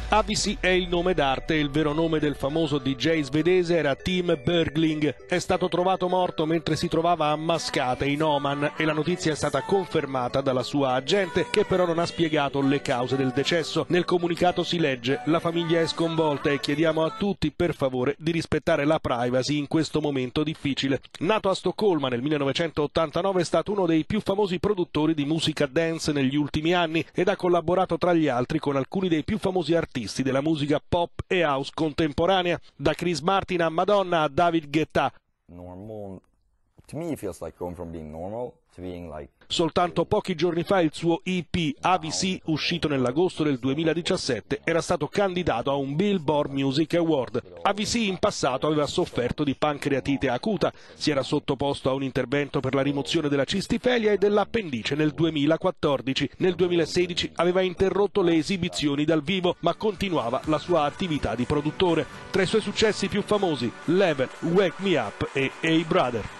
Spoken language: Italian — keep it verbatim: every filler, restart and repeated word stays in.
A V C è il nome d'arte, il vero nome del famoso D J svedese era Tim Bergling. È stato trovato morto mentre si trovava a Mascate in Oman e la notizia è stata confermata dalla sua agente, che però non ha spiegato le cause del decesso. Nel comunicato si legge: la famiglia è sconvolta e chiediamo a tutti per favore di rispettare la privacy in questo momento difficile. Nato a Stoccolma nel millenovecentottantanove, è stato uno dei più famosi produttori di musica dance negli ultimi anni ed ha collaborato tra gli altri con alcuni dei più famosi artisti della musica pop e house contemporanea, da Chris Martin a Madonna a David Guetta. Normal, to me it feels like going from being normal to being like... Soltanto pochi giorni fa il suo E P A V C, uscito nell'agosto del duemiladiciassette, era stato candidato a un Billboard Music Award. A V C in passato aveva sofferto di pancreatite acuta, si era sottoposto a un intervento per la rimozione della cistifelia e dell'appendice nel duemilaquattordici. Nel duemilasedici aveva interrotto le esibizioni dal vivo, ma continuava la sua attività di produttore. Tra i suoi successi più famosi, Level, Wake Me Up e Hey Brother.